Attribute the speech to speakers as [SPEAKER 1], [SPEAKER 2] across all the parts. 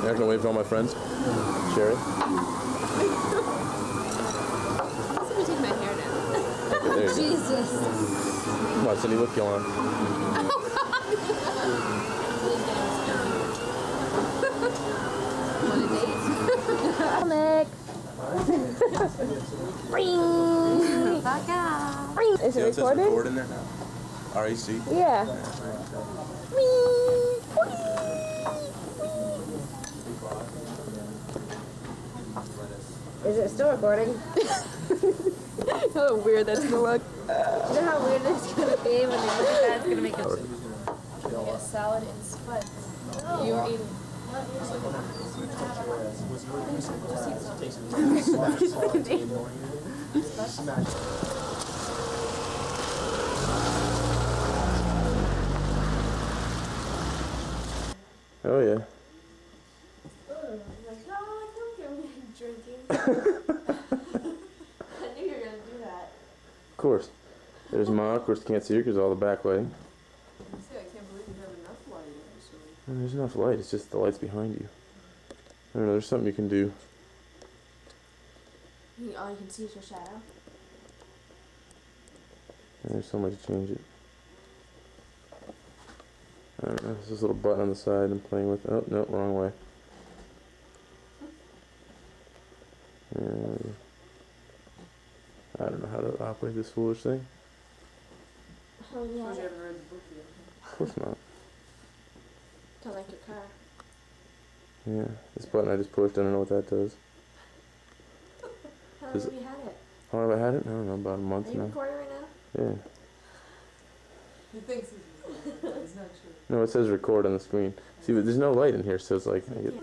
[SPEAKER 1] You're not gonna wave to all my friends? Sherry?
[SPEAKER 2] I'm gonna take my hair down.
[SPEAKER 1] Okay, there you go.
[SPEAKER 2] Jesus.
[SPEAKER 1] Come on, Cindy, look, Joanne.
[SPEAKER 2] Want a date?
[SPEAKER 3] Nick.
[SPEAKER 2] Back out.
[SPEAKER 3] Is it
[SPEAKER 1] It says
[SPEAKER 3] recorded?
[SPEAKER 1] record in there now. REC.
[SPEAKER 3] Yeah. Is it still recording?
[SPEAKER 2] How weird that's gonna look.
[SPEAKER 3] You know how weird it's gonna be when they look at that? It's gonna make it.
[SPEAKER 2] Get a salad and spuds. You were eating.
[SPEAKER 1] Oh, yeah.
[SPEAKER 2] Drinking. I knew you were gonna do that.
[SPEAKER 1] Of course. There's Ma. Of course, you can't see her because of all the backlighting.
[SPEAKER 2] See, I can't believe you have enough light actually.
[SPEAKER 1] And there's enough light. It's just the light's behind you. I don't know. There's something you can do.
[SPEAKER 2] All you can see is your shadow.
[SPEAKER 1] And there's some way to change it. I don't know. There's this little button on the side I'm playing with. Oh, no, wrong way. I don't know how to operate this foolish thing.
[SPEAKER 2] Oh, yeah. You haven't read the book yet.
[SPEAKER 1] Of course not.
[SPEAKER 2] Don't like your car.
[SPEAKER 1] Yeah, this button I just pushed, I don't know what that does.
[SPEAKER 2] How long have you had it?
[SPEAKER 1] How long have I had it? I don't know, about a month
[SPEAKER 2] Are you
[SPEAKER 1] now.
[SPEAKER 2] recording right now?
[SPEAKER 1] Yeah.
[SPEAKER 2] He thinks he's recording. It's not true.
[SPEAKER 1] No, it says record on the screen. See, but there's no light in here, so it's like... I get,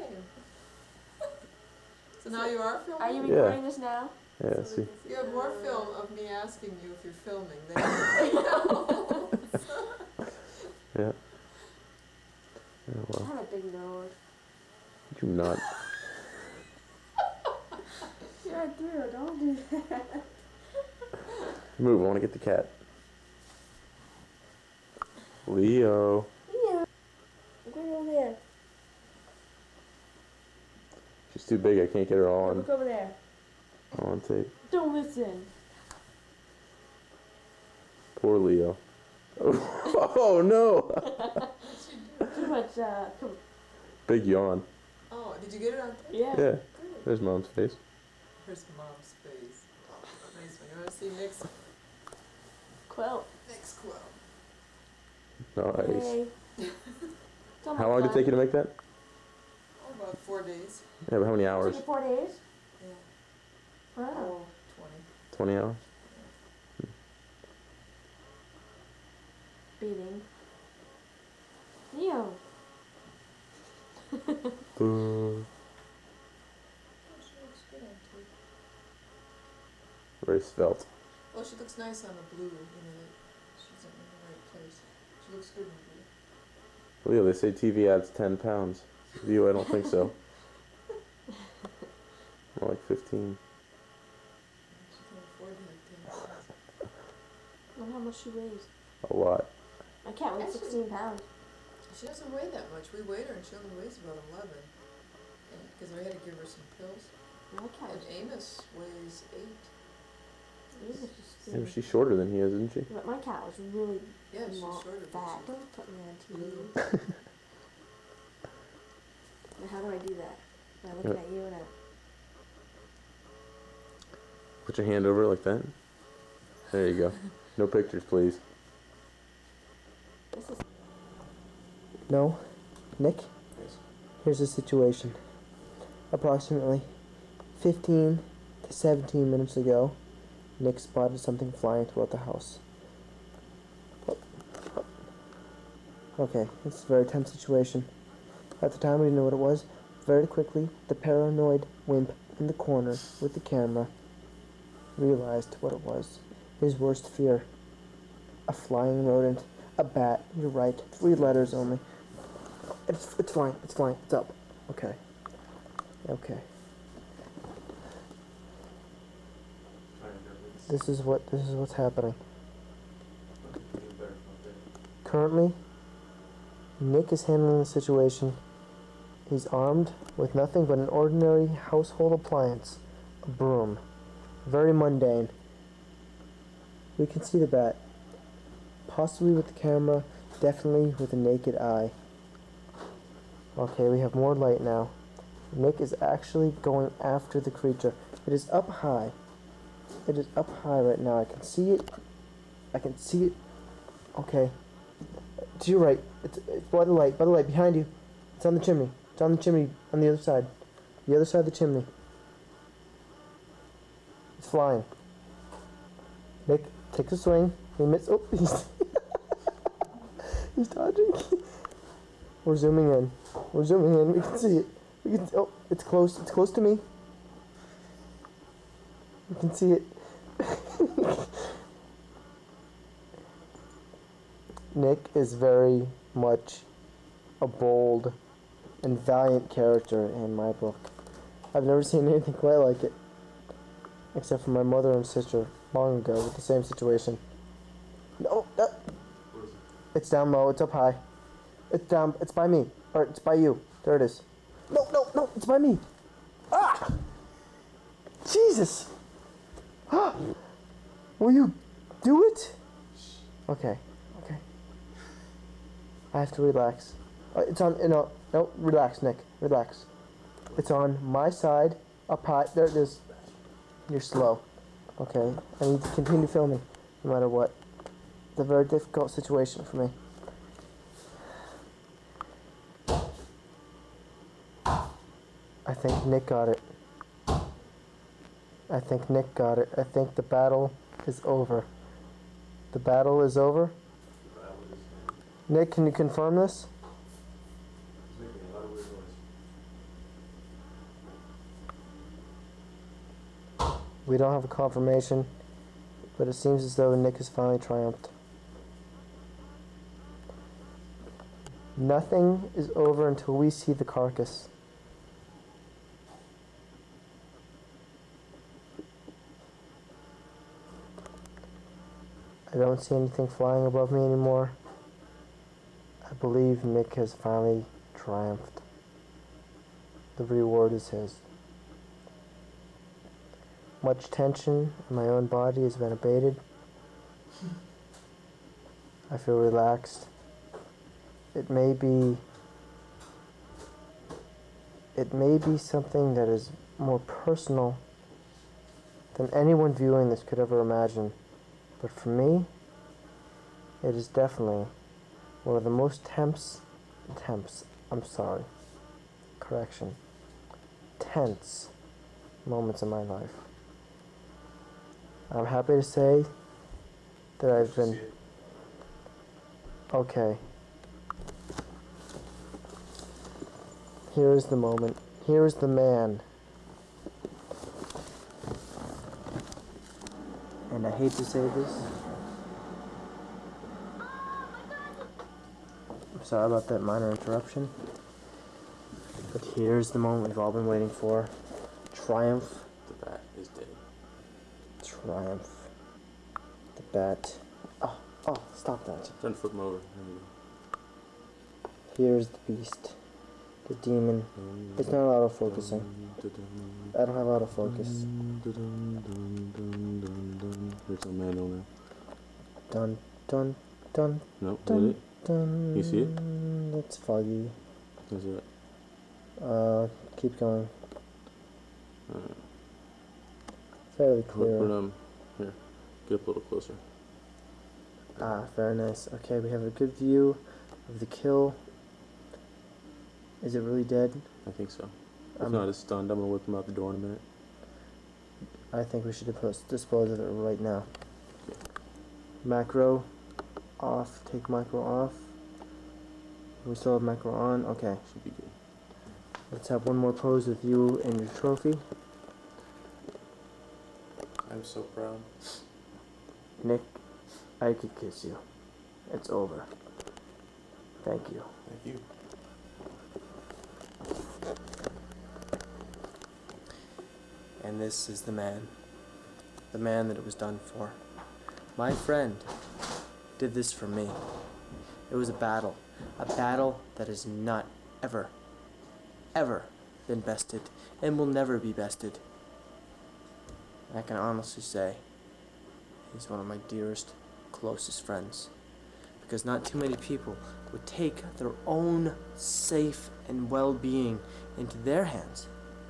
[SPEAKER 4] So now you are filming?
[SPEAKER 2] Are you
[SPEAKER 1] Yeah.
[SPEAKER 2] recording this now?
[SPEAKER 1] yeah, see.
[SPEAKER 4] You have more film of me asking you if you're filming than you
[SPEAKER 1] Yeah. Oh, well.
[SPEAKER 2] I have a big nose.
[SPEAKER 1] You do not.
[SPEAKER 2] Yeah, I do. Don't do that.
[SPEAKER 1] Move, I want to get the cat. Leo.
[SPEAKER 2] Yeah. Look over there.
[SPEAKER 1] She's too big, I can't get her all
[SPEAKER 2] Look
[SPEAKER 1] on,
[SPEAKER 2] over there.
[SPEAKER 1] all on tape.
[SPEAKER 2] Don't listen.
[SPEAKER 1] Poor Leo. Oh, no!
[SPEAKER 2] Too much,
[SPEAKER 1] Big yawn.
[SPEAKER 4] Oh, did you get it on tape?
[SPEAKER 2] yeah.
[SPEAKER 1] Yeah, there's Mom's face.
[SPEAKER 4] Here's Mom's face. Nice one. You want to see Nick's
[SPEAKER 2] Quilt.
[SPEAKER 4] quilt?
[SPEAKER 1] Nice.
[SPEAKER 2] Hey.
[SPEAKER 1] How long did it take you to make that?
[SPEAKER 4] Oh, about 4 days.
[SPEAKER 1] Yeah, but how many hours?
[SPEAKER 2] 4 days?
[SPEAKER 4] Yeah.
[SPEAKER 2] Wow.
[SPEAKER 4] Oh, 20.
[SPEAKER 1] 20 hours?
[SPEAKER 2] Beating. Leo.
[SPEAKER 1] Boo.
[SPEAKER 4] She looks good on tape.
[SPEAKER 1] Very svelte.
[SPEAKER 4] Well, she looks nice on the blue. You know, that she's in the right place. She looks good in blue.
[SPEAKER 1] Leo, they say TV adds 10 pounds. You, I don't think so. More like 15.
[SPEAKER 4] She can afford to have 10 pounds.
[SPEAKER 2] Look how much she weighs.
[SPEAKER 1] A lot.
[SPEAKER 2] My cat weighs 16 pounds.
[SPEAKER 4] She doesn't weigh that much. We weighed her and she only weighs about 11. Because we had to give her some pills.
[SPEAKER 2] My cat
[SPEAKER 4] And
[SPEAKER 2] was
[SPEAKER 4] Amos weighs 8.
[SPEAKER 1] Yeah, she's shorter than he is, isn't she?
[SPEAKER 2] But my cat was really
[SPEAKER 4] Yeah, she's
[SPEAKER 2] small,
[SPEAKER 4] shorter. but
[SPEAKER 2] fat.
[SPEAKER 4] she's
[SPEAKER 2] Don't put me on TV.
[SPEAKER 4] blue.
[SPEAKER 2] Now how do I do that? By looking at you and I...
[SPEAKER 1] Put your hand over it like that. There you go. No pictures, please.
[SPEAKER 2] This is...
[SPEAKER 5] No, Nick, here's the situation. Approximately 15 to 17 minutes ago, Nick spotted something flying throughout the house. Okay, it's a very tense situation. At the time, we didn't know what it was. Very quickly, the paranoid wimp in the corner with the camera realized what it was. His worst fear. A flying rodent. A bat. You're right. 3 letters only. It's flying. It's flying. It's up. Okay. Okay. This is what's happening. Currently, Nick is handling the situation He's armed with nothing but an ordinary household appliance, a broom. Very mundane. We can see the bat. Possibly with the camera, definitely with a naked eye. Okay, we have more light now. Nick is actually going after the creature. It is up high. It is up high right now. I can see it. I can see it. Okay. To your right. It's by the light. By the light. Behind you. It's on the chimney. It's on the chimney on the other side. The other side of the chimney. It's flying. Nick takes a swing. He missed. Oh, he's dodging. We're zooming in. We're zooming in. We can see it. We can. Oh, it's close. It's close to me. We can see it. Nick is very much a bold and valiant character in my book. I've never seen anything quite like it, except for my mother and sister long ago with the same situation. No, it's down low. It's up high. It's down. It's by me. Or it's by you. There it is. No, no, no. It's by me. Ah! Jesus! Ah! Will you do it? Okay. Okay. I have to relax. It's on. No, no. Relax, Nick. Relax. It's on my side. Up high. There it is. You're slow. Okay. I need to continue filming, no matter what. It's a very difficult situation for me. I think Nick got it. I think Nick got it. I think the battle is over. The battle is over? Nick, can you confirm this? We don't have a confirmation, but it seems as though Nick has finally triumphed. Nothing is over until we see the carcass. I don't see anything flying above me anymore. I believe Nick has finally triumphed. The reward is his. Much tension in my own body has been abated. I feel relaxed. It may be something that is more personal than anyone viewing this could ever imagine. But for me, it is definitely one of the most tense moments in my life. I'm happy to say that I've been... Okay. Here is the moment. Here is the man. And I hate to say this. I'm sorry about that minor interruption. But here's the moment we've all been waiting for. Triumph.
[SPEAKER 1] The bat is dead.
[SPEAKER 5] Triumph. The bat. Oh, stop that.
[SPEAKER 1] Trying to flip him over. There we go.
[SPEAKER 5] Here's the beast. The demon. It's not auto-focusing. I don't have autofocus.
[SPEAKER 1] There's a manual now.
[SPEAKER 5] Dun, dun, dun,
[SPEAKER 1] No,
[SPEAKER 5] dun,
[SPEAKER 1] did it?
[SPEAKER 5] dun.
[SPEAKER 1] You see it?
[SPEAKER 5] It's foggy.
[SPEAKER 1] Is it?
[SPEAKER 5] Keep going. Fairly clear.
[SPEAKER 1] Here, get up a little closer.
[SPEAKER 5] Ah, very nice. Okay, we have a good view of the kill. Is it really dead?
[SPEAKER 1] I think so. If not, it's stunned. I'm gonna whip him out the door in a minute.
[SPEAKER 5] I think we should dispose of it right now.
[SPEAKER 1] Okay.
[SPEAKER 5] Macro off. Take macro off. We still have macro on. Okay.
[SPEAKER 1] Should be good.
[SPEAKER 5] Let's have one more pose with you and your trophy.
[SPEAKER 1] I'm so proud.
[SPEAKER 5] Nick, I could kiss you. It's over. Thank you.
[SPEAKER 1] Thank you.
[SPEAKER 5] And this is the man that it was done for. My friend did this for me. It was a battle that is not ever ever been bested and will never be bested. I can honestly say he's one of my dearest, closest friends, because not too many people would take their own safe and well-being into their hands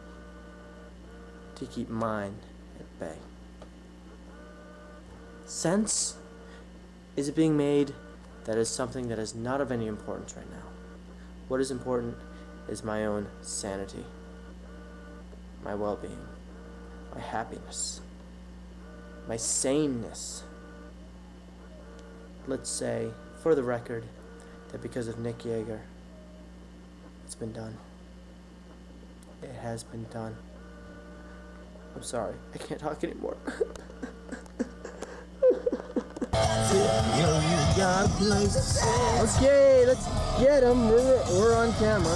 [SPEAKER 5] to keep mine at bay. Sense is being made. That is something that is not of any importance right now. What is important is my own sanity, my well-being, my happiness, my saneness. Let's say, for the record, that because of Nick Yeager, it's been done. It has been done. I'm sorry, I can't talk anymore. Okay, let's get him. We're on camera.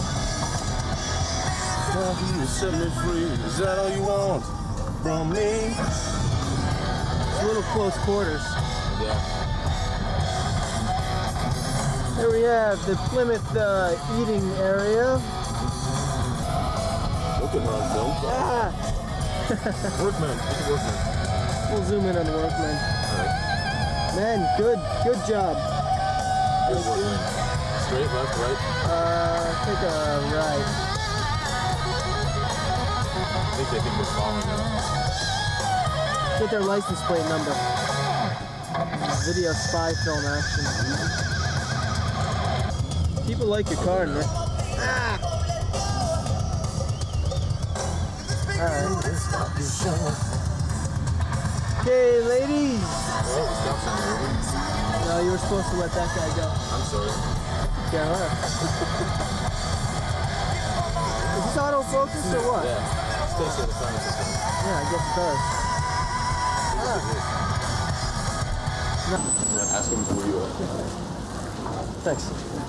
[SPEAKER 6] You set me free. Is that all you want from me?
[SPEAKER 5] It's a little close quarters.
[SPEAKER 1] Yeah.
[SPEAKER 5] Here we have the Plymouth eating area.
[SPEAKER 1] Look at her on film.
[SPEAKER 5] Ah!
[SPEAKER 6] Workman. Look at Workman.
[SPEAKER 5] We'll zoom in on Workman.
[SPEAKER 1] Alright.
[SPEAKER 5] Man, good job.
[SPEAKER 1] Good Workman. Straight, left, right?
[SPEAKER 5] Take a right.
[SPEAKER 1] I think they think we're following them.
[SPEAKER 5] Get their license plate number. Video spy film action. People like your car, Nick. Ah! Alright. Okay, ladies.
[SPEAKER 1] Oh, stop sign.
[SPEAKER 5] No, you were supposed to let that guy go.
[SPEAKER 1] I'm sorry.
[SPEAKER 5] Yeah, all right. Is this autofocus or what?
[SPEAKER 1] Yeah. Still say the sign system.
[SPEAKER 5] Yeah, I guess it does.
[SPEAKER 1] Yeah, ask him who you are.
[SPEAKER 5] Thanks.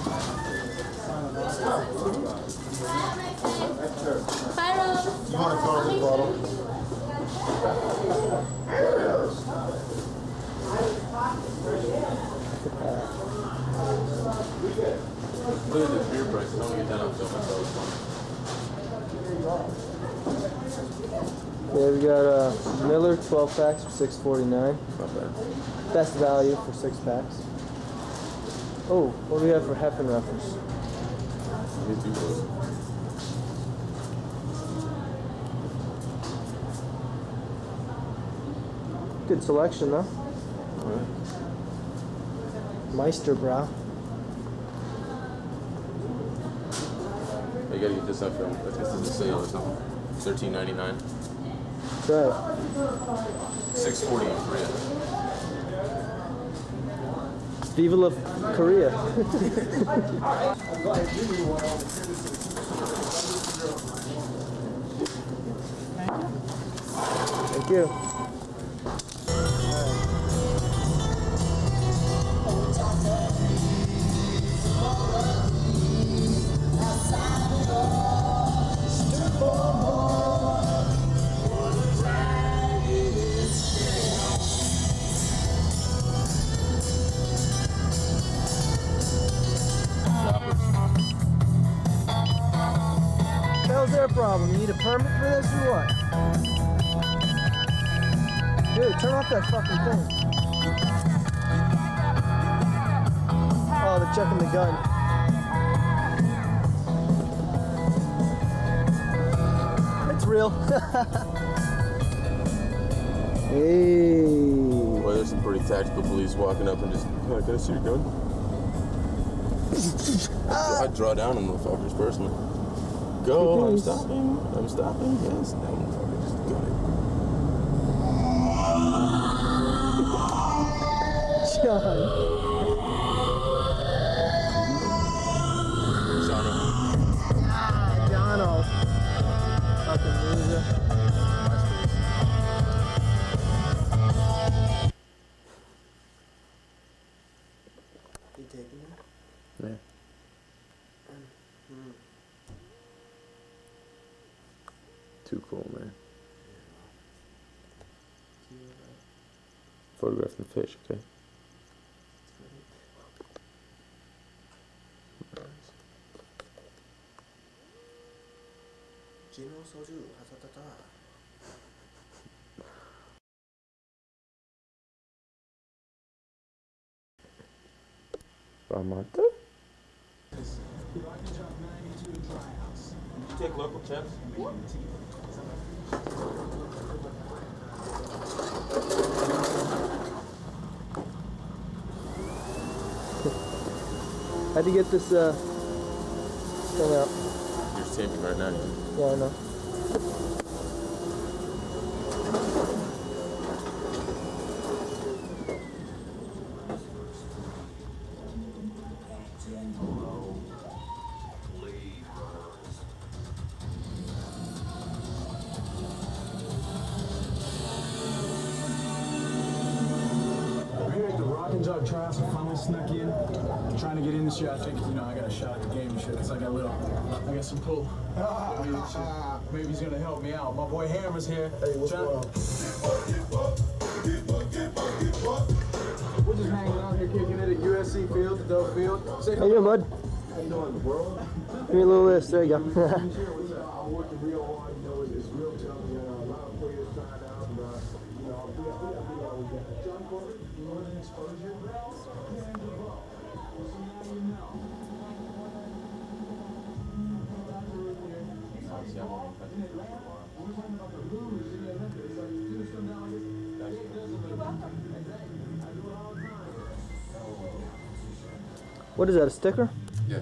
[SPEAKER 3] Bye, Rose.
[SPEAKER 6] You want a carton bottle?
[SPEAKER 1] Look at this beer price. I don't get that on film. That's always fun.
[SPEAKER 5] Yeah, we got Miller 12 packs for $6.49.
[SPEAKER 1] Not bad.
[SPEAKER 5] Best value for 6 packs. Oh, what do we have for Heffenreffers?
[SPEAKER 1] You do those.
[SPEAKER 5] Good selection, though.
[SPEAKER 1] Alright.
[SPEAKER 5] Meisterbrow.
[SPEAKER 1] You gotta get this on film. I think this is a sale or something. $13.99.
[SPEAKER 5] That's right.
[SPEAKER 1] $6.40 in Korea.
[SPEAKER 5] Viva la Korea. Thank you. How's their problem? You need a permit for this or what? Dude, turn off that fucking thing. Oh, they're checking the gun. It's real. Hey.
[SPEAKER 1] Boy, there's some pretty tactical police walking up and just, oh, can I see your gun? I'd draw down on motherfuckers personally. Go, I'm stopping. I'm stopping. Yes, that motherfucker just got it.
[SPEAKER 5] John. Jono. Fucking loser. You taking it?
[SPEAKER 1] Yeah. Too cool, man. Photographing the fish, okay? You take local chips?
[SPEAKER 5] How'd you get this thing out?
[SPEAKER 1] You're taping right now.
[SPEAKER 5] Yeah, I know.
[SPEAKER 7] Trials finally snuck in. I'm trying to get in this year. I think, you know, I got a shot at the game and shit. It's like I got some pull. Maybe he's gonna help me out. My boy Hammer's here. Hey, what's going on? We're just hanging out here, kicking it at USC Field, the dope field.
[SPEAKER 5] How you doing, bud?
[SPEAKER 7] How you doing, bro?
[SPEAKER 5] Give me a little list. There you go.
[SPEAKER 7] I'm working real hard. You know, it's real tough. You know, a lot of players trying out, but you know, we always got John Corbett. Northern exposure.
[SPEAKER 5] What is that, a sticker?
[SPEAKER 1] Yeah.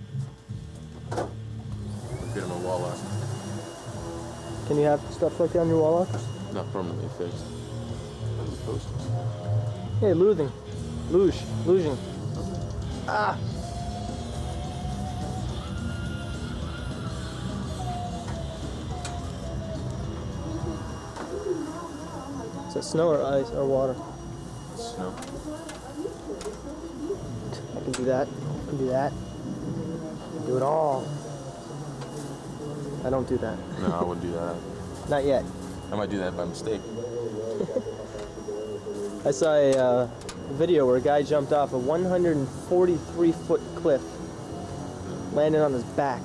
[SPEAKER 1] Get him a wall lock.
[SPEAKER 5] Can you have stuff like that on your wall lockers?
[SPEAKER 1] Not permanently fixed. Those posters.
[SPEAKER 5] Hey, losing. Losing. Ah! Is that snow or ice or water?
[SPEAKER 1] Snow.
[SPEAKER 5] I can do that. I can do that. Do it all. I don't do that.
[SPEAKER 1] No, I wouldn't do that.
[SPEAKER 5] Not yet.
[SPEAKER 1] I might do that by mistake.
[SPEAKER 5] I saw a video where a guy jumped off a 143-foot cliff, landed on his back.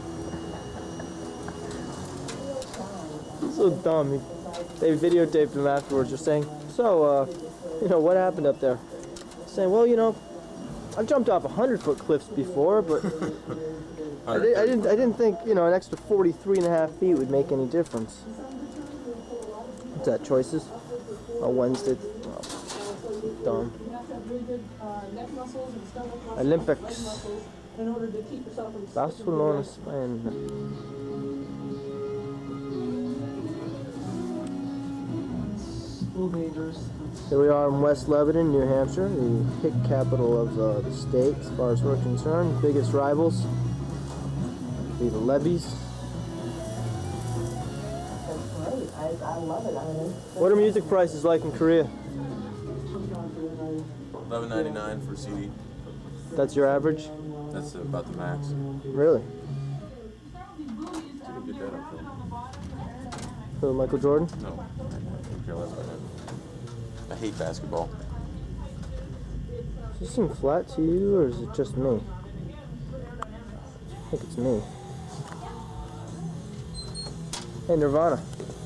[SPEAKER 5] So dumb. They videotaped him afterwards, just saying, "So, you know, what happened up there?" Saying, "Well, you know, I've jumped off 100-foot cliffs before, but I didn't think, you know, an extra 43.5 feet would make any difference." What's that? Choices? Oh, Wednesday. Oh, dumb. Olympics. Barcelona, Spain. Here we are in West Lebanon, New Hampshire, the hick capital of the state, as far as we're concerned. Biggest rivals be the Levies.
[SPEAKER 8] I love it.
[SPEAKER 5] What are music prices like in Korea?
[SPEAKER 1] $11.99 for CD.
[SPEAKER 5] That's your average?
[SPEAKER 1] That's about the max.
[SPEAKER 5] Really?
[SPEAKER 1] Didn't get that up film.
[SPEAKER 5] For Michael Jordan?
[SPEAKER 1] No, I don't care less about that. I hate basketball.
[SPEAKER 5] Does this seem flat to you, or is it just me? I think it's me. Hey, Nirvana.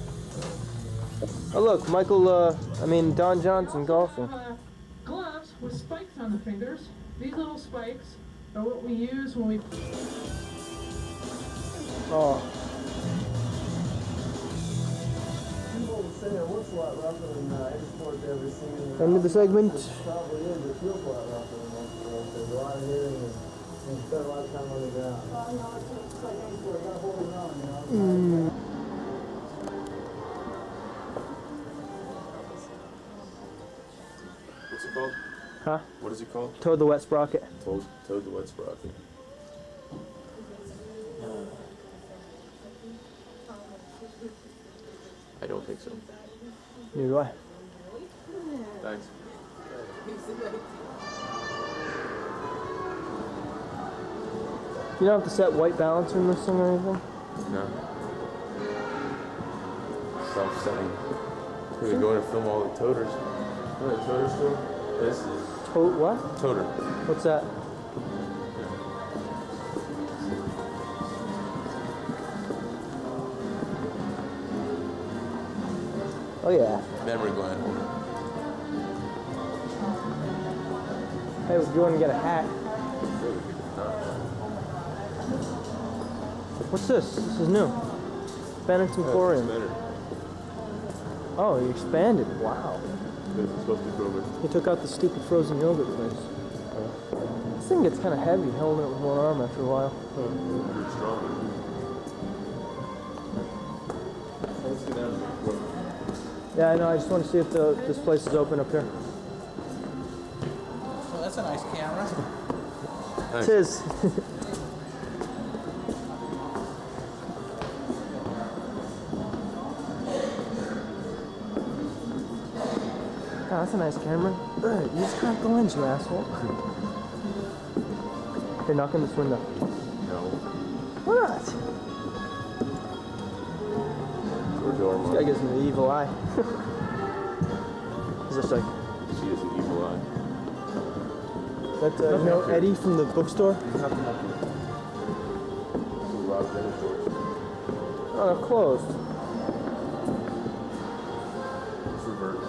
[SPEAKER 5] Oh look, Don Johnson golfing.
[SPEAKER 2] Gloves with spikes on the fingers. These little spikes are what we use when we...
[SPEAKER 5] Oh. End of the segment.
[SPEAKER 1] What's it called?
[SPEAKER 5] Huh?
[SPEAKER 1] What is it called?
[SPEAKER 5] Toad the Wet Sprocket.
[SPEAKER 1] Toad the Wet Sprocket. I don't think so.
[SPEAKER 5] Neither do I.
[SPEAKER 1] Thanks.
[SPEAKER 5] You don't have to set white balancer in this thing or anything?
[SPEAKER 1] No. Self-setting. We're going to film all the toters. You know what a toter store? This is...
[SPEAKER 5] What?
[SPEAKER 1] Toter.
[SPEAKER 5] What's that? Oh yeah.
[SPEAKER 1] Memory gland.
[SPEAKER 5] Hey, if you want to get a hat. What's this? This is new. Bennett's Emporium. Oh, he expanded. Wow.
[SPEAKER 1] This is supposed to be frozen.
[SPEAKER 5] He took out the stupid frozen yogurt place. This thing gets kind of heavy, holding it with one arm after a while.
[SPEAKER 1] You're strong. Let's get out of here.
[SPEAKER 5] Yeah, I know. I just want to see if this place is open up here.
[SPEAKER 9] Well, that's a nice camera.
[SPEAKER 1] Nice.
[SPEAKER 5] It is. God, that's a nice camera. Ugh, you just cracked the lens, you asshole. Hey, knock on this window.
[SPEAKER 1] No.
[SPEAKER 5] Why not? This guy gives me the evil eye. Is this like...
[SPEAKER 1] She is an evil eye.
[SPEAKER 5] That, you know, Eddie from the bookstore?
[SPEAKER 1] Nothing up here. Some Rob Dennis doors.
[SPEAKER 5] Oh, they're closed.
[SPEAKER 1] It's reversed.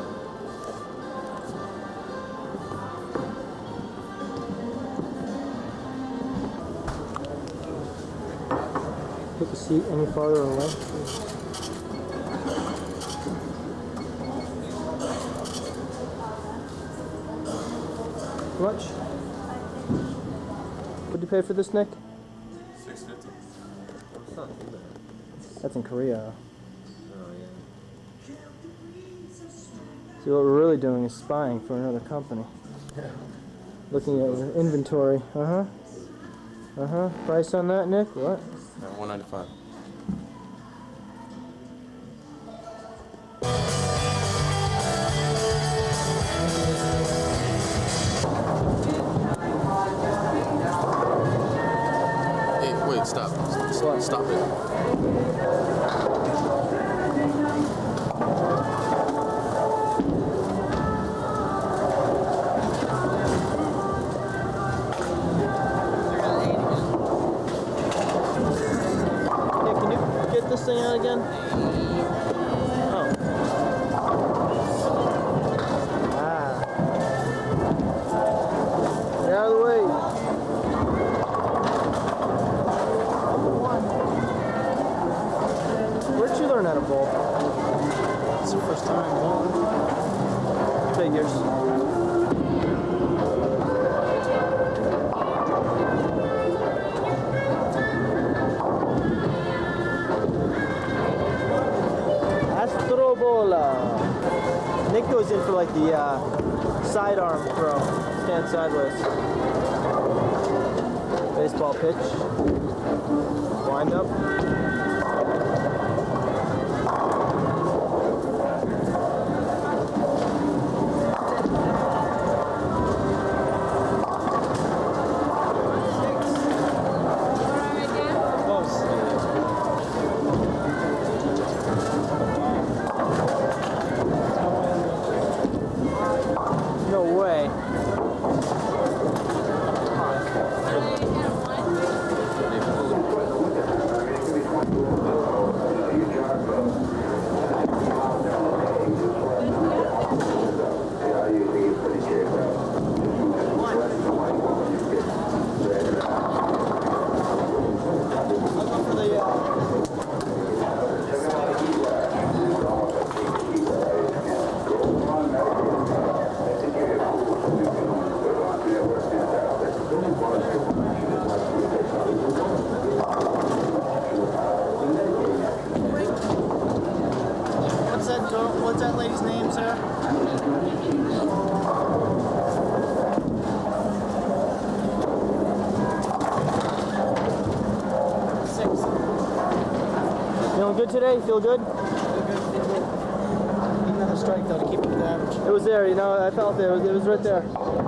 [SPEAKER 5] Put the seat any farther away. How much? What'd you pay for this, Nick?
[SPEAKER 1] $6.50.
[SPEAKER 5] That's in Korea. See, what we're really doing is spying for another company. Looking at your inventory. Uh-huh. Uh-huh. Price on that, Nick? What?
[SPEAKER 1] $195. Hey, wait, stop. Stop it.
[SPEAKER 5] This thing out again? Oh. Ah. Get out of the way. Where'd you learn how to bowl?
[SPEAKER 9] It's the first time.
[SPEAKER 5] Figures. Nick goes in for like the sidearm throw, stand sideways. Baseball pitch, wind up. No way.
[SPEAKER 9] What's that lady's name, sir?
[SPEAKER 5] Feeling good today? Feel good?
[SPEAKER 9] Another strike though to keep it with the average.
[SPEAKER 5] It was there, you know, I felt it. It was right there.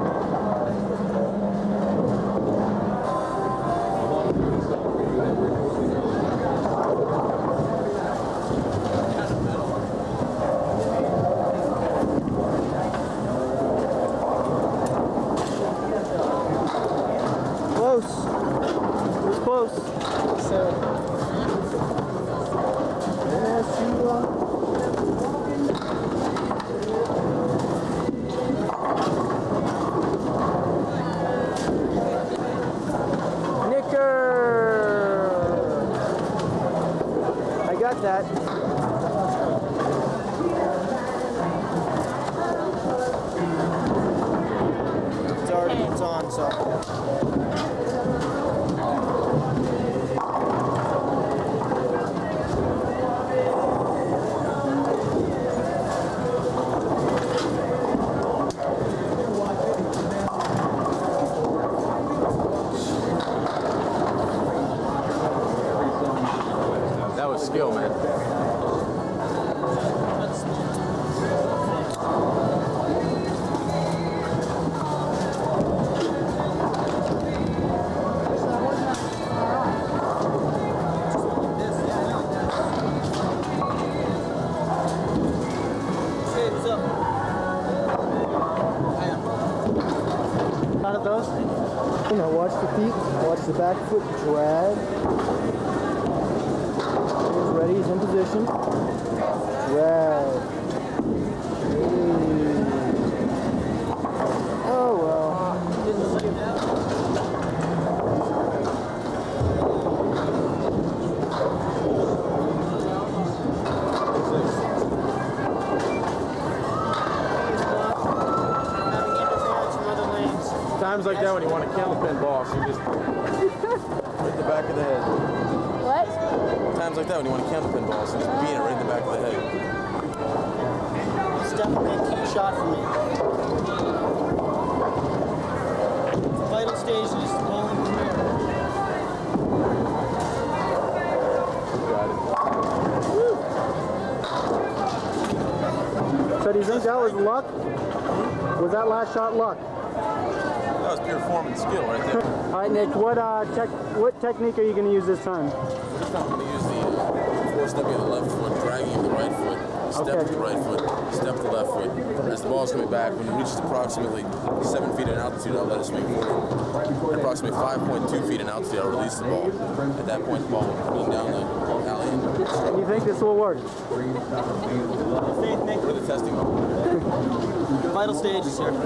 [SPEAKER 5] Close. It was close. So. Yes, you are.
[SPEAKER 9] one, so.
[SPEAKER 1] That was skill, man.
[SPEAKER 9] Out of those?
[SPEAKER 5] You know, watch the feet, watch the back foot drag. He's ready, he's in position. Drag. Oh well.
[SPEAKER 1] Times like that when you want to kill a pinball, so you just right in the back of the head.
[SPEAKER 3] What?
[SPEAKER 1] Times like that when you want to kill a pinball, so just beat it right in the back of the head.
[SPEAKER 9] It's definitely a key shot for me. Vital stage is bowling career.
[SPEAKER 1] Got it.
[SPEAKER 5] So do you think that was luck? Was that last shot luck?
[SPEAKER 1] That was pure form and skill right there.
[SPEAKER 5] All right, Nick, what technique are you going to use this time?
[SPEAKER 1] This time I'm going to use the force stepping of the left foot, dragging of the right foot, step to the right foot, step to the left foot. As the ball's coming back, when it reaches approximately 7 feet in altitude, I'll let it swing forward. At approximately 5.2 feet in altitude, I'll release the ball. At that point, the ball will swing down the alley.
[SPEAKER 5] And you think this will work?
[SPEAKER 9] Faith, Nick.
[SPEAKER 1] For the testing mode.
[SPEAKER 9] Vital stages here.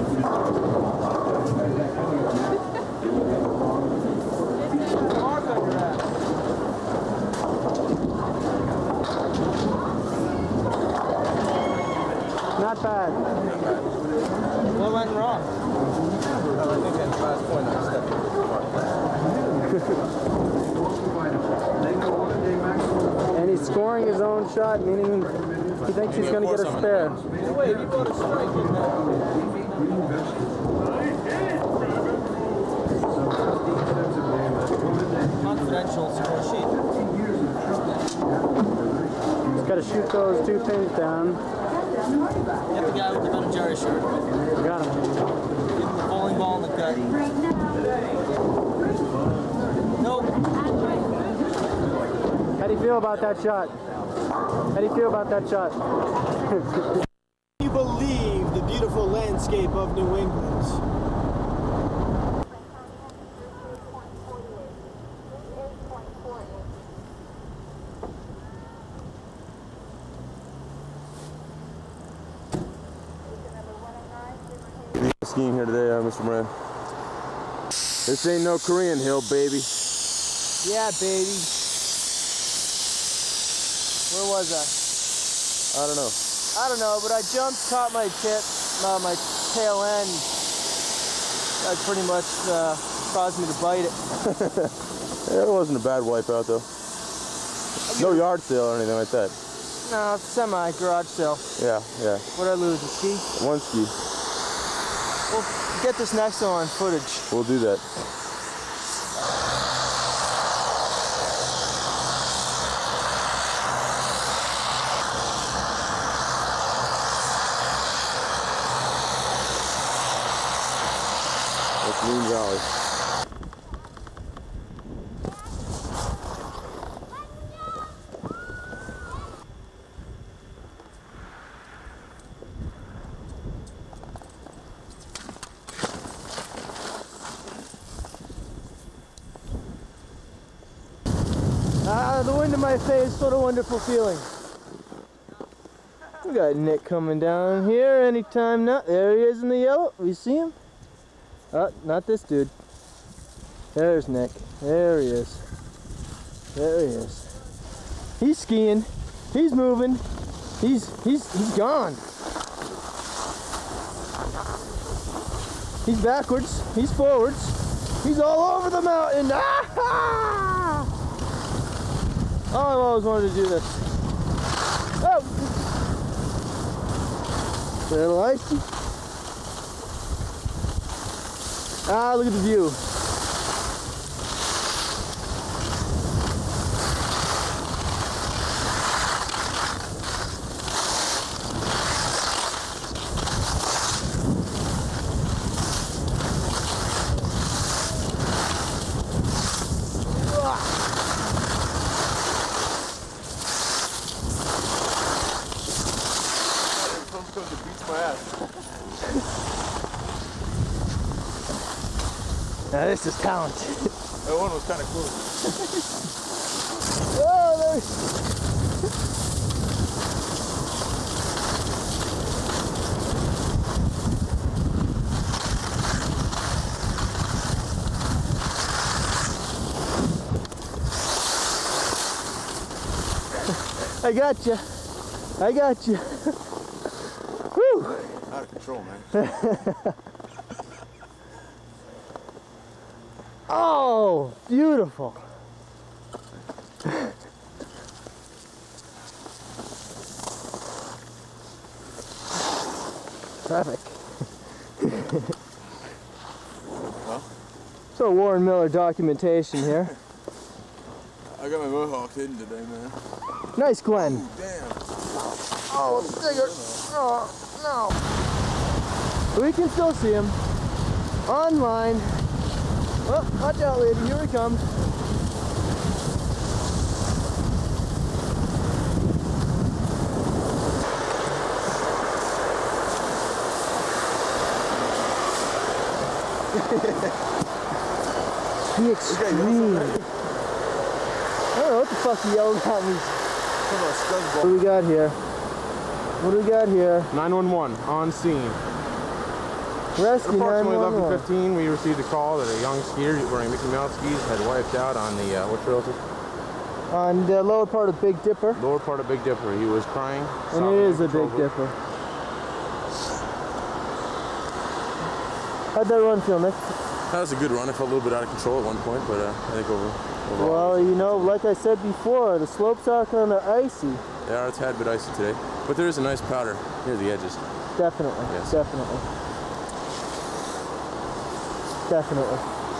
[SPEAKER 9] Mark on your ass.
[SPEAKER 5] Not bad.
[SPEAKER 9] What went wrong?
[SPEAKER 1] I think at the last point I stepped
[SPEAKER 5] And he's scoring his own shot, meaning he thinks he's going to get a spare.
[SPEAKER 9] Wait, you got a strike in there. Confidential score sheet.
[SPEAKER 5] He's got to shoot those 2 pins down.
[SPEAKER 9] Get the guy with the Ben & Jerry shirt.
[SPEAKER 5] Got him.
[SPEAKER 9] Give him the bowling ball in the gut. Nope.
[SPEAKER 5] How do you feel about that shot? How do you feel about that shot?
[SPEAKER 9] You believe the beautiful landscape of New England.
[SPEAKER 1] Skiing here today, Mr. Moran. This ain't no Korean hill, baby.
[SPEAKER 5] Yeah, baby. Where was I?
[SPEAKER 1] I don't know.
[SPEAKER 5] I don't know, but I jumped, caught my tip, my tail end. That pretty much caused me to bite it.
[SPEAKER 1] Yeah, it wasn't a bad wipeout though. No yard sale or anything like that.
[SPEAKER 5] No, semi garage sale.
[SPEAKER 1] Yeah, yeah.
[SPEAKER 5] What'd I lose? A ski?
[SPEAKER 1] One ski.
[SPEAKER 5] We'll get this next one on footage.
[SPEAKER 1] We'll do that. That's Loon Valley.
[SPEAKER 5] The wind in my face, what a wonderful feeling. We got Nick coming down here anytime now. There he is in the yellow. We see him? Not this dude. There's Nick. There he is. There he is. He's skiing. He's moving. He's gone. He's backwards. He's forwards. He's all over the mountain. Ah! Oh, I've always wanted to do this. Oh! Little icy. Ah, look at the view. Now this is talented.
[SPEAKER 6] That one was kind of cool.
[SPEAKER 5] Oh, there. I got you. I got you. Whew.
[SPEAKER 6] Out of control, man.
[SPEAKER 5] Oh, beautiful. Traffic.
[SPEAKER 6] Huh?
[SPEAKER 5] So Warren Miller documentation here.
[SPEAKER 6] I got my mohawk hidden today, man.
[SPEAKER 5] Nice, Glenn.
[SPEAKER 6] Ooh, damn.
[SPEAKER 5] Oh, digger. Oh, no. We can still see him. Online. Oh, watch out, lady. Here he comes. The extreme. I don't know what the fuck he yelled at me. What do we got here? What do we got here?
[SPEAKER 10] 911 on scene.
[SPEAKER 5] Rescue
[SPEAKER 10] Approximately
[SPEAKER 5] 911.
[SPEAKER 10] 11:15, we received a call that a young skier wearing Mickey Mouse skis had wiped out on the, what trail is it?
[SPEAKER 5] On the lower part of Big Dipper.
[SPEAKER 10] Lower part of Big Dipper. He was crying.
[SPEAKER 5] And it is a Big Dipper. How'd that run feel, Nick?
[SPEAKER 1] That was a good run. I felt a little bit out of control at one point, but I think overall.
[SPEAKER 5] Well, you know, like I said before, the slopes are kind of icy.
[SPEAKER 1] They are a tad bit icy today, but there is a nice powder near the edges.
[SPEAKER 5] Definitely,
[SPEAKER 1] yes.
[SPEAKER 5] Definitely. Definitely.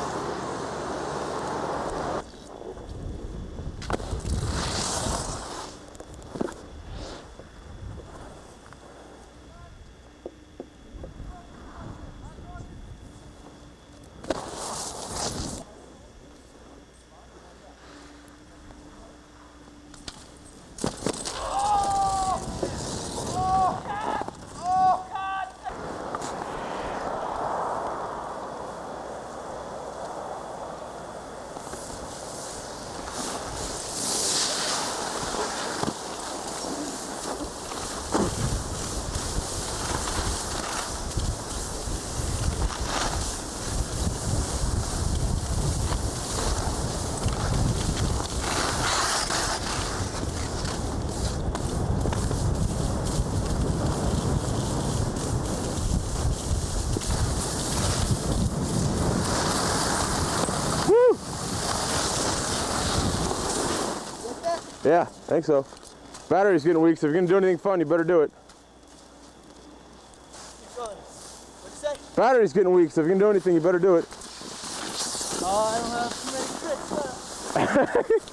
[SPEAKER 10] Yeah, I think so. Battery's getting weak, so if you're gonna do anything fun, you better do it.
[SPEAKER 5] Keep going. What'd you say?
[SPEAKER 10] Battery's getting weak, so if you're gonna do anything, you better do it.
[SPEAKER 5] Oh, I don't have too many tricks left.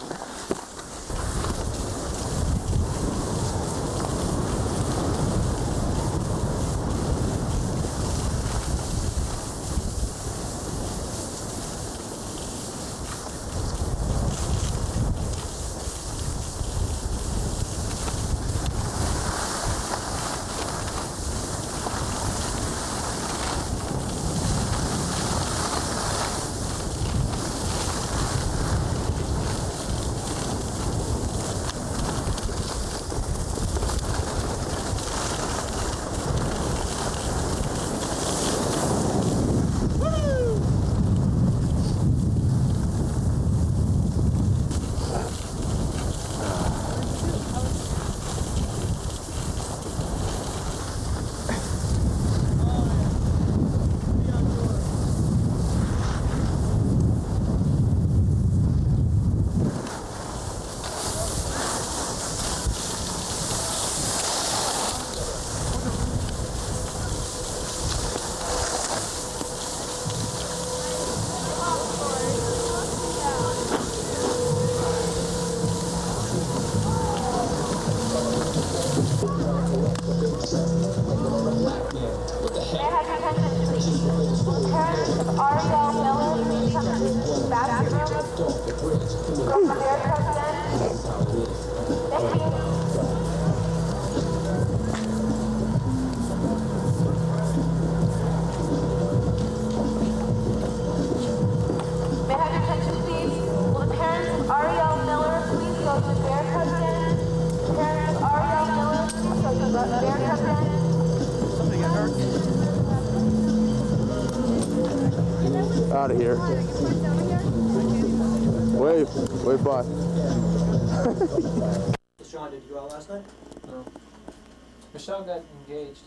[SPEAKER 11] Ariel Miller, please come to the bathroom. From their president. Thank you. May I have your attention, please? Will the parents of Ariel Miller please go to their president? Parents of Ariel Miller, please go to their president.
[SPEAKER 5] Somebody got hurt.
[SPEAKER 10] Out of here. Wave by.
[SPEAKER 9] Sean, did you go out last night?
[SPEAKER 12] No. Michelle got engaged.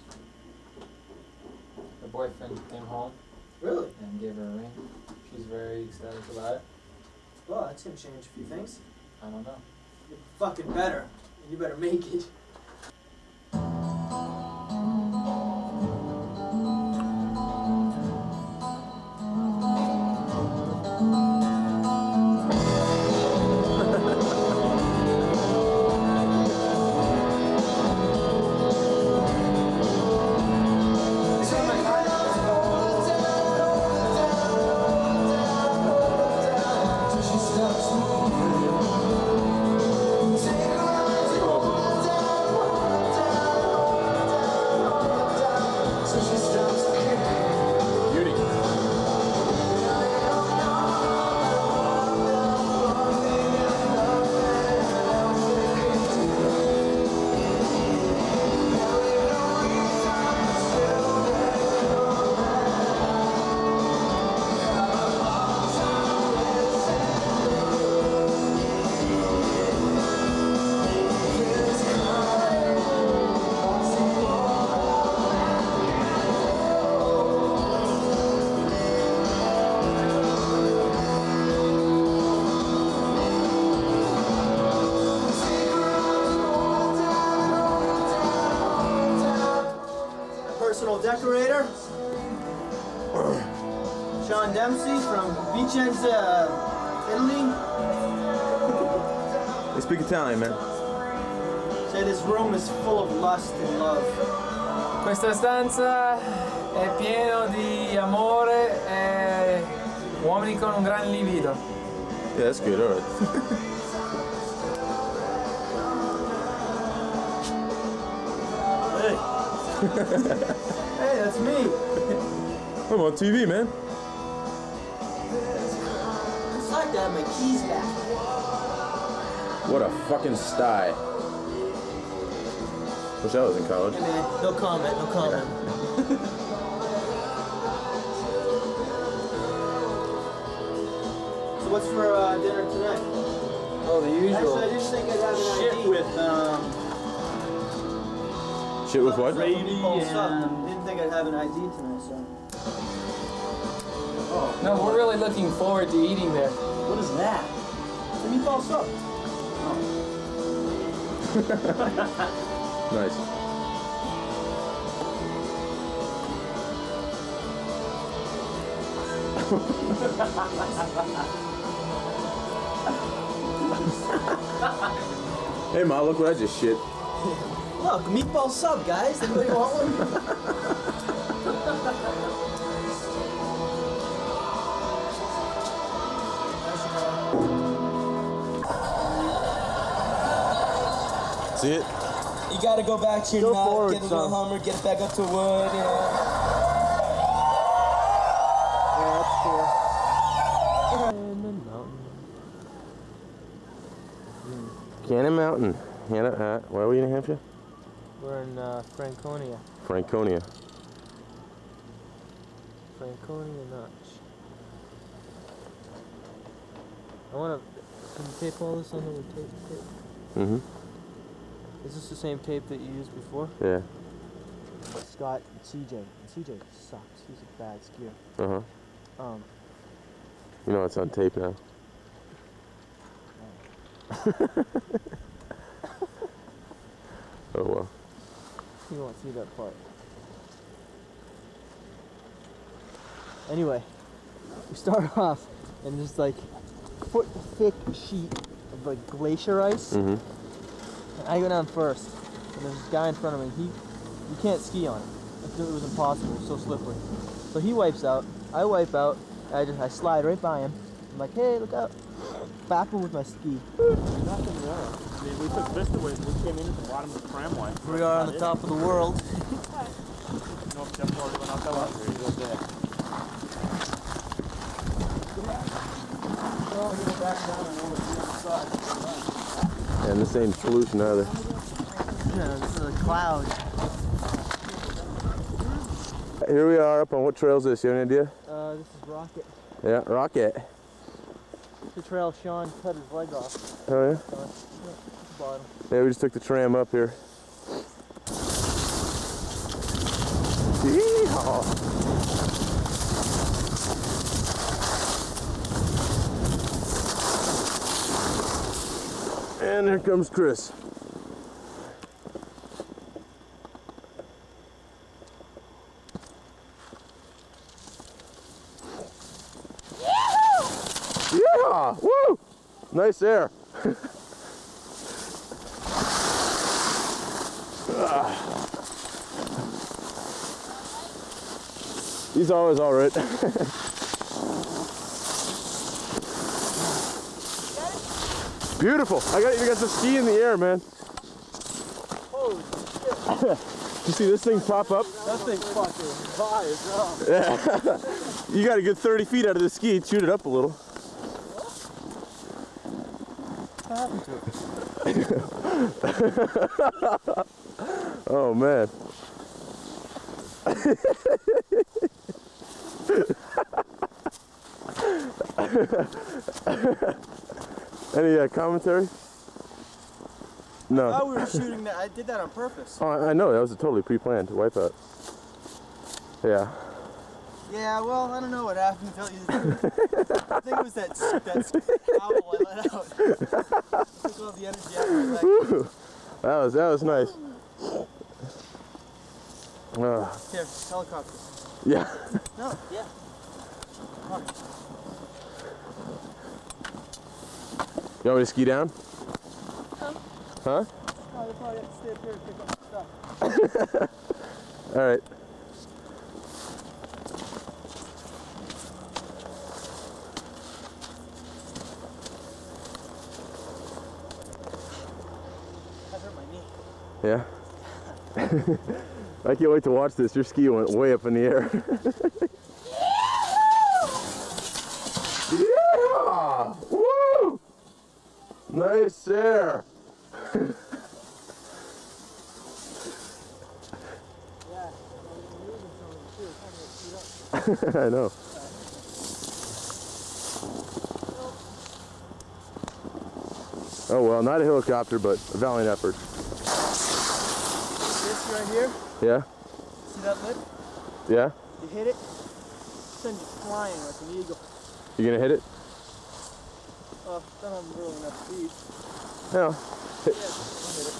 [SPEAKER 12] Her boyfriend came home.
[SPEAKER 9] Really?
[SPEAKER 12] And gave her a ring. She's very ecstatic about it.
[SPEAKER 9] Well, that's gonna change a few things.
[SPEAKER 12] I don't know.
[SPEAKER 9] You're fucking better. You better make it. Decorator, Sean Dempsey from Vicenza, Italy.
[SPEAKER 10] They speak Italian, man.
[SPEAKER 9] Say this room is full of lust and love.
[SPEAKER 12] Questa stanza è piena di amore e uomini con un gran libido.
[SPEAKER 10] Yeah, that's good, alright.
[SPEAKER 9] Hey. Hey, that's me.
[SPEAKER 10] I'm on TV, man.
[SPEAKER 9] It's like to have my keys back.
[SPEAKER 10] What a fucking sty. Wish I was in college.
[SPEAKER 9] Hey man, no comment, no comment. So what's for dinner tonight?
[SPEAKER 12] Oh, the usual.
[SPEAKER 9] Actually, I didn't think I'd have an
[SPEAKER 12] shit
[SPEAKER 9] ID
[SPEAKER 12] with
[SPEAKER 10] Shit with what?
[SPEAKER 9] Brady and didn't think I'd have an ID tonight, so.
[SPEAKER 12] Oh, no, we're really looking forward to eating there.
[SPEAKER 9] What is that? It's a meatball sub.
[SPEAKER 10] Nice. Hey Ma, look what I just shit.
[SPEAKER 9] Look, meatball sub, guys. Anybody want one?
[SPEAKER 10] See it?
[SPEAKER 9] You gotta go back to your nut, get a little Hummer, get it back up to wood, you know.
[SPEAKER 5] Yeah, that's cool.
[SPEAKER 10] Cannon Mountain. Where are we in New Hampshire?
[SPEAKER 5] We're in Franconia.
[SPEAKER 10] Franconia.
[SPEAKER 5] Franconia Notch. I want to. Can you tape all this on the tape?
[SPEAKER 10] Mm-hmm.
[SPEAKER 5] Is this the same tape that you used before?
[SPEAKER 10] Yeah.
[SPEAKER 5] Scott and CJ. And CJ sucks. He's a bad skier.
[SPEAKER 10] Uh-huh. You know it's on tape now. Oh well.
[SPEAKER 5] You won't see that part. Anyway, we start off and there's like foot thick sheet of like glacier ice.
[SPEAKER 10] Mm-hmm.
[SPEAKER 5] And I go down first, and there's this guy in front of me. You can't ski on it. It was impossible. It was so slippery. So he wipes out, I wipe out, I slide right by him. I'm like, hey, look out. Bap him with my ski.
[SPEAKER 13] Nothing more. I mean, we took Vista with, we came in at the bottom of the tramway.
[SPEAKER 5] We are on the top of the world.
[SPEAKER 13] No, except for when I fell out there, he was there.
[SPEAKER 10] And this ain't solution either.
[SPEAKER 5] Yeah, this is a cloud.
[SPEAKER 10] Here we are up on what trail is this? You have any idea?
[SPEAKER 5] This is Rocket.
[SPEAKER 10] Yeah, Rocket.
[SPEAKER 5] The trail Sean cut his leg off.
[SPEAKER 10] Oh yeah?
[SPEAKER 5] At the bottom.
[SPEAKER 10] Yeah, we just took the tram up here. Yeehaw! And here comes Chris. Yeah! Woo! Nice air. He's always all right. Beautiful. I got the ski in the air, man.
[SPEAKER 5] Holy shit.
[SPEAKER 10] You see this thing pop up?
[SPEAKER 5] That thing fucking fires up.
[SPEAKER 10] Yeah. You got a good 30 feet out of the ski. Shoot it up a little.
[SPEAKER 5] What happened to it?
[SPEAKER 10] Oh man. Any commentary? No.
[SPEAKER 5] I thought we were shooting that. I did that on purpose.
[SPEAKER 10] Oh, I know. That was a totally pre-planned wipeout. Yeah.
[SPEAKER 5] Yeah, well, I don't know what happened. I think it was that owl I let out. Took all the energy out of my leg.
[SPEAKER 10] That was nice.
[SPEAKER 5] Here, helicopter.
[SPEAKER 10] Yeah.
[SPEAKER 5] No, yeah. Come on.
[SPEAKER 10] You want me to ski down?
[SPEAKER 5] Huh?
[SPEAKER 10] Huh?
[SPEAKER 5] Oh, they probably have to stay up here and pick up the stuff.
[SPEAKER 10] All right.
[SPEAKER 5] That hurt my knee.
[SPEAKER 10] Yeah. I can't wait to watch this. Your ski went way up in the air. Yeah! Woo! Nice air. I know. Oh well, not a helicopter, but a valiant effort.
[SPEAKER 5] This right here,
[SPEAKER 10] Yeah?
[SPEAKER 5] see that lip?
[SPEAKER 10] Yeah?
[SPEAKER 5] You hit it, send you flying like an eagle.
[SPEAKER 10] You gonna hit it?
[SPEAKER 5] Oh, don't have really enough speed.
[SPEAKER 10] No.
[SPEAKER 5] Yeah, I'll hit it.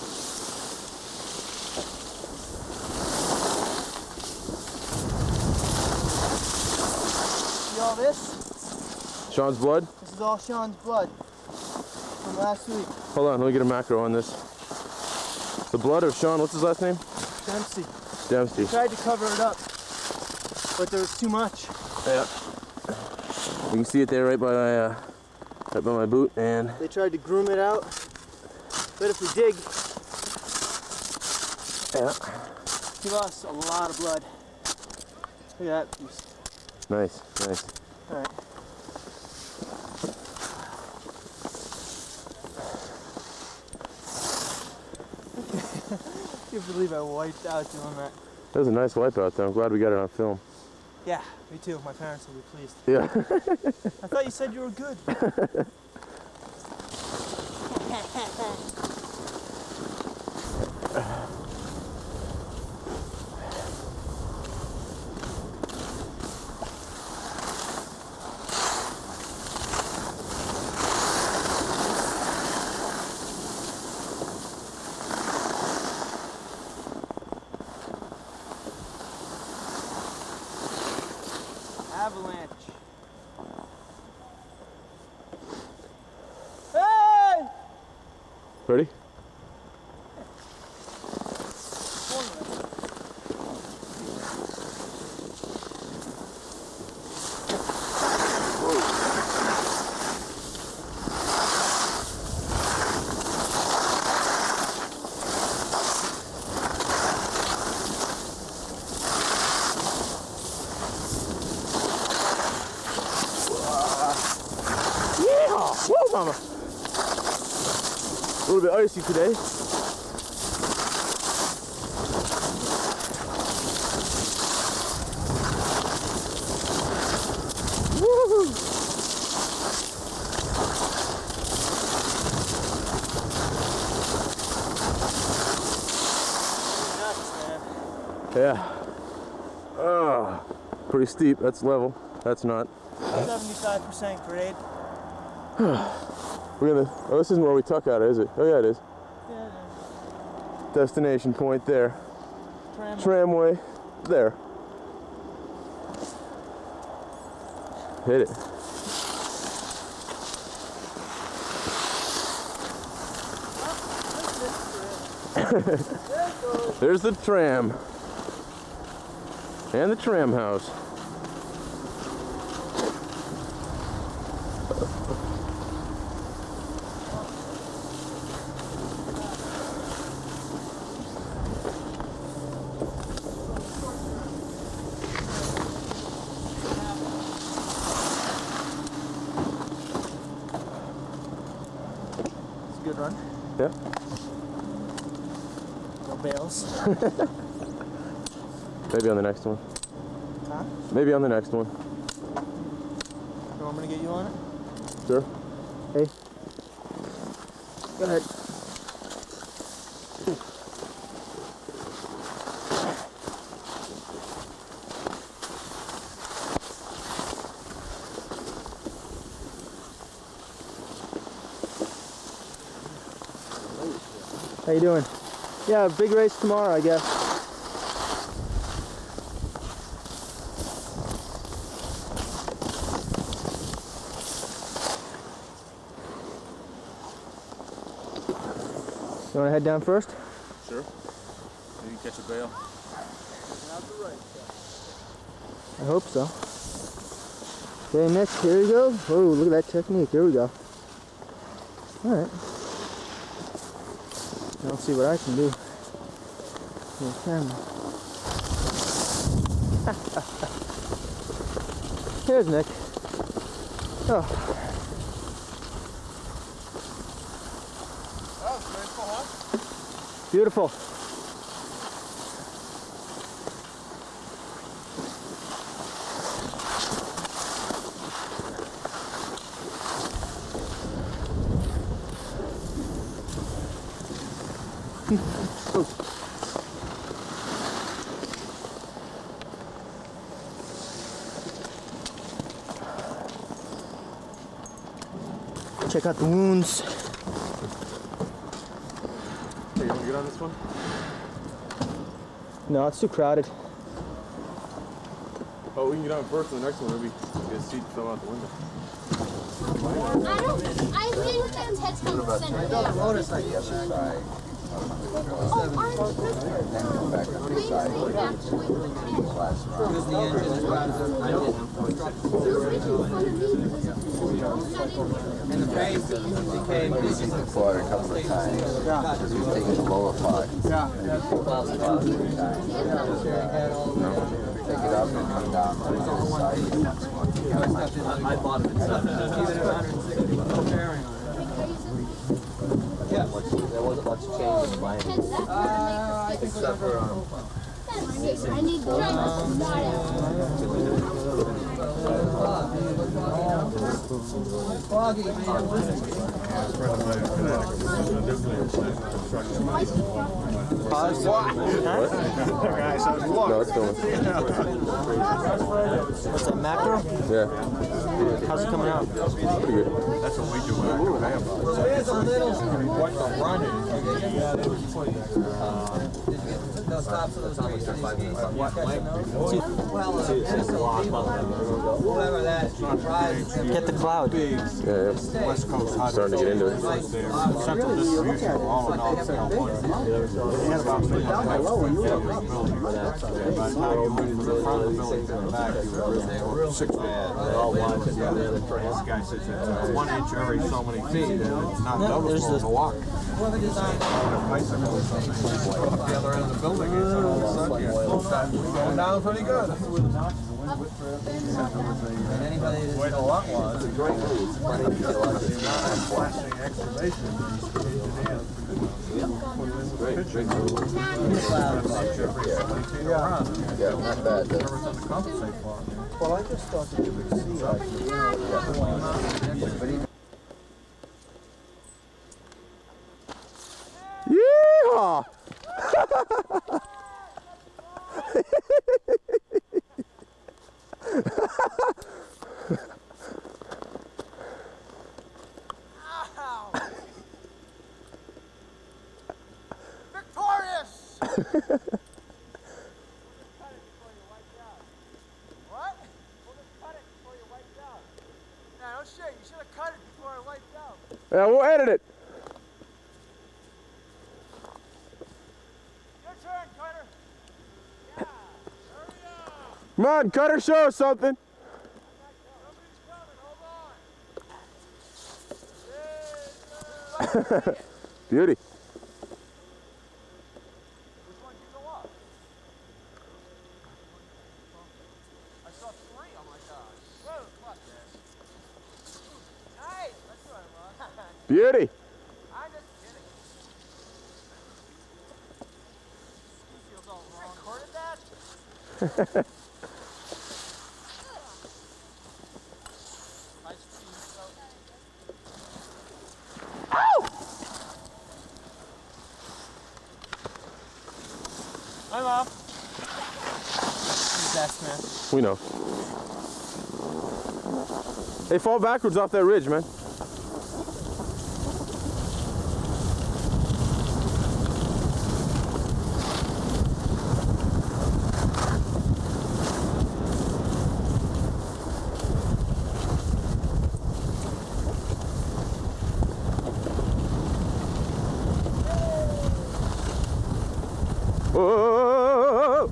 [SPEAKER 5] See all this?
[SPEAKER 10] Sean's blood?
[SPEAKER 5] This is all Sean's blood from last week.
[SPEAKER 10] Hold on, let me get a macro on this. The blood of Sean, what's his last name?
[SPEAKER 5] Dempsey.
[SPEAKER 10] Dempsey.
[SPEAKER 5] I tried to cover it up, but there was too much.
[SPEAKER 10] Yeah. You can see it there right by my boot, and
[SPEAKER 5] They tried to groom it out, but if we dig,
[SPEAKER 10] yeah.
[SPEAKER 5] he lost a lot of blood. Look at that piece.
[SPEAKER 10] Nice, nice.
[SPEAKER 5] All right. I can't believe I wiped out doing that.
[SPEAKER 10] That was a nice wipeout, though. I'm glad we got it on film.
[SPEAKER 5] Yeah, me too. My parents will be pleased.
[SPEAKER 10] Yeah.
[SPEAKER 5] I thought you said you were good. Avalanche. Hey!
[SPEAKER 10] Ready? mama. A little bit icy today. Woo-hoo. Yeah. Oh, pretty steep. That's level. That's not.
[SPEAKER 9] 75% grade.
[SPEAKER 10] We're gonna. Oh, this isn't where we tuck out, is it? Oh yeah, it is.
[SPEAKER 9] Yeah, it is.
[SPEAKER 10] Destination point there. Tramway there. Hit it. There's the tram. And the tram house.
[SPEAKER 9] It's a good run.
[SPEAKER 10] Yeah.
[SPEAKER 9] No bales.
[SPEAKER 10] Maybe on the next one.
[SPEAKER 9] Huh?
[SPEAKER 10] Maybe on the next one.
[SPEAKER 9] You want me to get you on it?
[SPEAKER 10] Sure.
[SPEAKER 5] Hey. Go ahead. How you doing? Yeah, big race tomorrow, I guess. You want to head down first?
[SPEAKER 1] Sure. Maybe catch a bail.
[SPEAKER 5] I hope so. Okay, next, here we go. Oh, look at that technique. Here we go. Alright. I'll see what I can do. With the camera. Here's Nick. Oh. Beautiful. Check out the wounds.
[SPEAKER 10] Hey, you want to get on this one?
[SPEAKER 5] No, it's too crowded.
[SPEAKER 10] Oh, we can get on first on the next one. Maybe get a seat fell out the window.
[SPEAKER 11] I think that Ted's coming to send it.
[SPEAKER 14] And the face became busy before a couple of times. Because we've taken the lower part. Take it up and come down on the side. I bought it inside. Yeah, there wasn't much change in mine. Except for
[SPEAKER 11] I need to try
[SPEAKER 10] Pause. What? No, it's going.
[SPEAKER 9] What's that, macro?
[SPEAKER 10] Yeah.
[SPEAKER 9] How's it coming out?
[SPEAKER 10] Pretty good.
[SPEAKER 6] That's what we do when I go down.
[SPEAKER 14] So here's a little.
[SPEAKER 6] What the run is.
[SPEAKER 14] They'll stop so there's no whoever that tries.
[SPEAKER 9] Get the cloud.
[SPEAKER 10] Yeah.
[SPEAKER 6] West Coast Highway.
[SPEAKER 10] Starting to get into it.
[SPEAKER 6] Central distribution of all in all California. They had about 300 buildings. By the time you went from the front of the building to the back, you were really 6 feet. This guy says it's 1 inch every so many feet, and it's not noticeable to walk.
[SPEAKER 14] Whoever designed
[SPEAKER 6] bicycle or something. The other end of the building. Going down pretty good. Wait a lot was. It's a great movie. It's funny. It's a lot of flashing excavation. Great movie. Yeah, not bad. Well, I just thought that you could see like.
[SPEAKER 10] Yeehaw!
[SPEAKER 9] Victorious! What? We'll just cut it before you wiped out. Nah, no shit. You should have cut it before I wiped out.
[SPEAKER 10] Yeah, we'll edit it.
[SPEAKER 9] Your turn, Cutter. Yeah. Hurry up.
[SPEAKER 10] Come on, Cutter, show us something.
[SPEAKER 9] Somebody's coming. Hold on.
[SPEAKER 10] Beauty.
[SPEAKER 9] Which one you go up? I saw 3. Oh my gosh. Whoa, fuck this. Nice. That's what I want.
[SPEAKER 10] Beauty.
[SPEAKER 9] I'm just kidding. Feels all wrong. Recorded that? Hi, Mom. Best, man.
[SPEAKER 10] We know. Hey, fall backwards off that ridge, man. Whoa!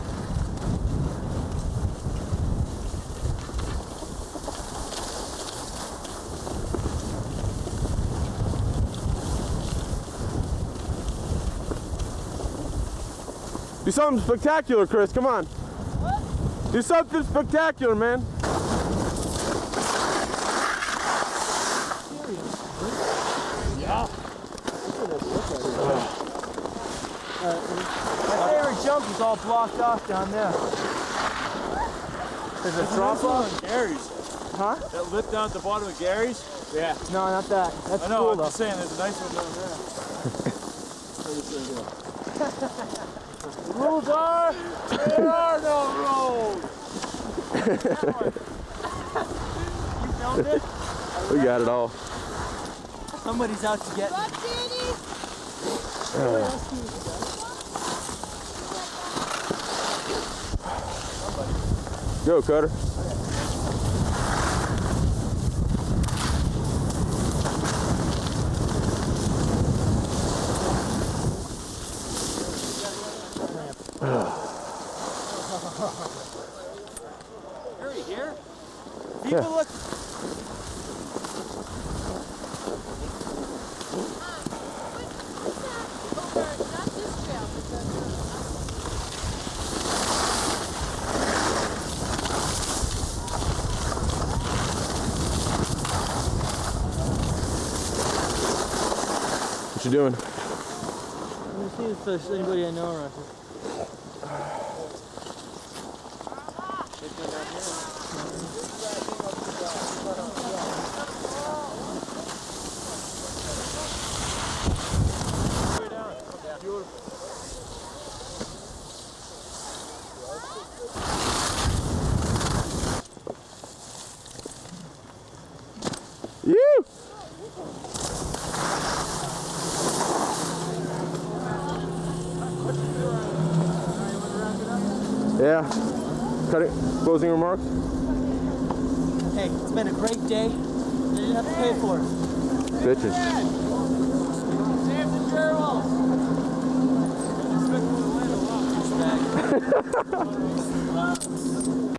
[SPEAKER 10] Do something spectacular, Chris. Come on. What? Do something spectacular, man.
[SPEAKER 9] Yeah. My favorite jump is all blocked off down there.
[SPEAKER 13] There's a drop off on Gary's.
[SPEAKER 9] Huh?
[SPEAKER 13] That lip down at the bottom of Gary's? Yeah.
[SPEAKER 9] No, not that. That's
[SPEAKER 13] I know,
[SPEAKER 9] cool,
[SPEAKER 13] I'm
[SPEAKER 9] though.
[SPEAKER 13] just saying there's a nice one down there. Rules are, there are no rules.
[SPEAKER 9] You filmed it?
[SPEAKER 10] We got it all.
[SPEAKER 9] Somebody's out to get me.
[SPEAKER 10] Go, Cutter.
[SPEAKER 9] Harry, here? People
[SPEAKER 10] Yeah.
[SPEAKER 9] look.
[SPEAKER 10] What you doing?
[SPEAKER 9] Let me see if there's anybody I know around here.
[SPEAKER 10] You. Yeah. Cutting. Closing remarks.
[SPEAKER 9] Hey, it's been a great day. You didn't have to pay for it.
[SPEAKER 10] Bitches.
[SPEAKER 9] Save the gerbils. Respect for the land a lot.